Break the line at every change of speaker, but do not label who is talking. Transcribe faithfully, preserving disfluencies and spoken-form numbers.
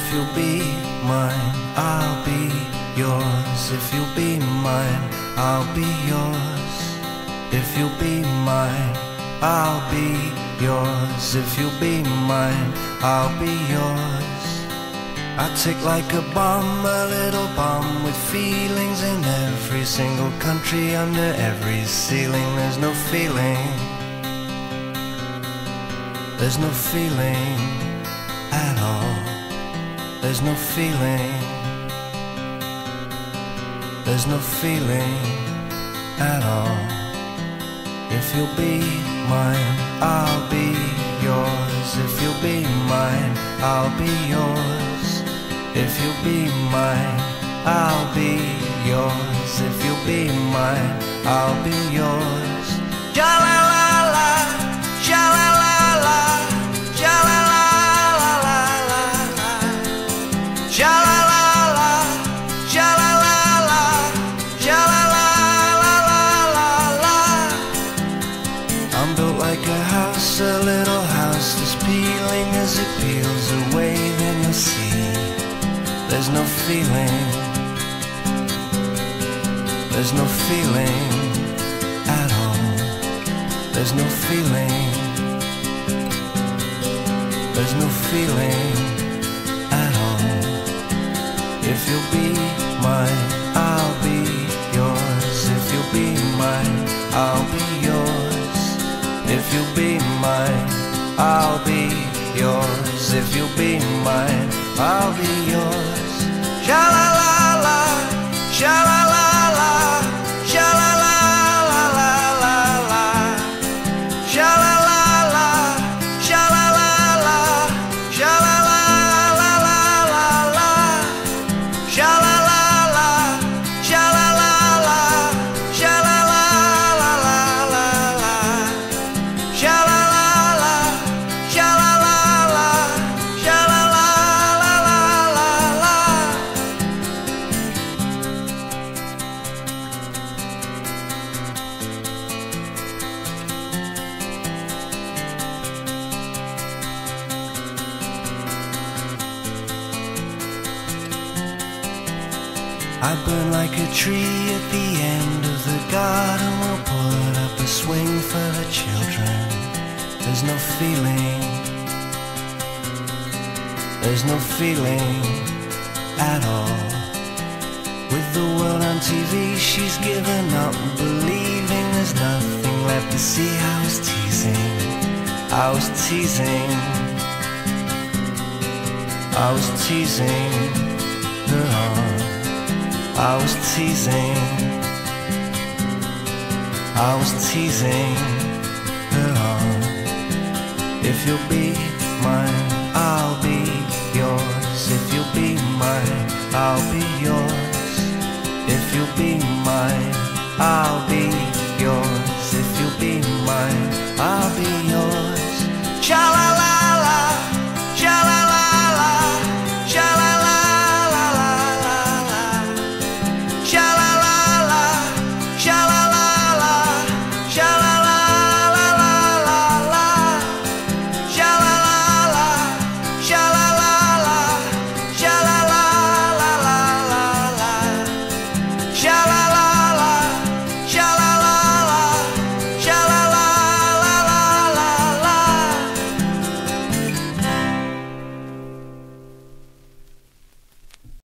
If you'll be mine, I'll be yours. If you'll be mine, I'll be yours. If you'll be mine, I'll be yours. If you'll be mine, I'll be yours. I tick like a bomb, a little bomb with feelings in every single country, under every ceiling. There's no feeling, there's no feeling at all. There's no feeling, there's no feeling at all. If you'll be mine, I'll be yours. If you'll be mine, I'll be yours. If you'll be mine, I'll be yours. If you'll be mine, I'll be yours. Ja la la la, ja la la la, ja la la la la la la, ja la la la, ja la la la, ja la la la la la la. I'm built like a house, a little house that's peeling. As it peels away, then you'll see there's no feeling, there's no feeling at all. There's no feeling, there's no feeling at all. If you'll be mine, I'll be yours. If you'll be mine, I'll be yours. If you'll be mine, I'll be yours. If you'll be mine, I'll be yours. Sha la la la, sha la la la, sha la la la la la la, sha la la la, sha la la la, sha la la la la la la, sha la la la, sha la la la, sha la la la la la la, sha la la la, sha la la la, sha la la la la la la. I burn like a tree at the end of the garden. We'll put up a swing for the children. There's no feeling, there's no feeling at all. With the world on T V, she's given up believing. There's nothing left to see. I was teasing, I was teasing, I was teasing her on. I was teasing, I was teasing her on. If you'll be mine, I'll be yours. If you'll be mine, I'll be